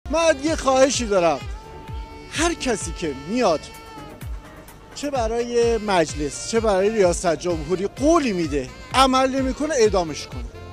من یه خواهشی دارم، هر کسی که میاد چه برای مجلس چه برای ریاست جمهوری قولی میده عمل نمیکنه اعدامش کنه.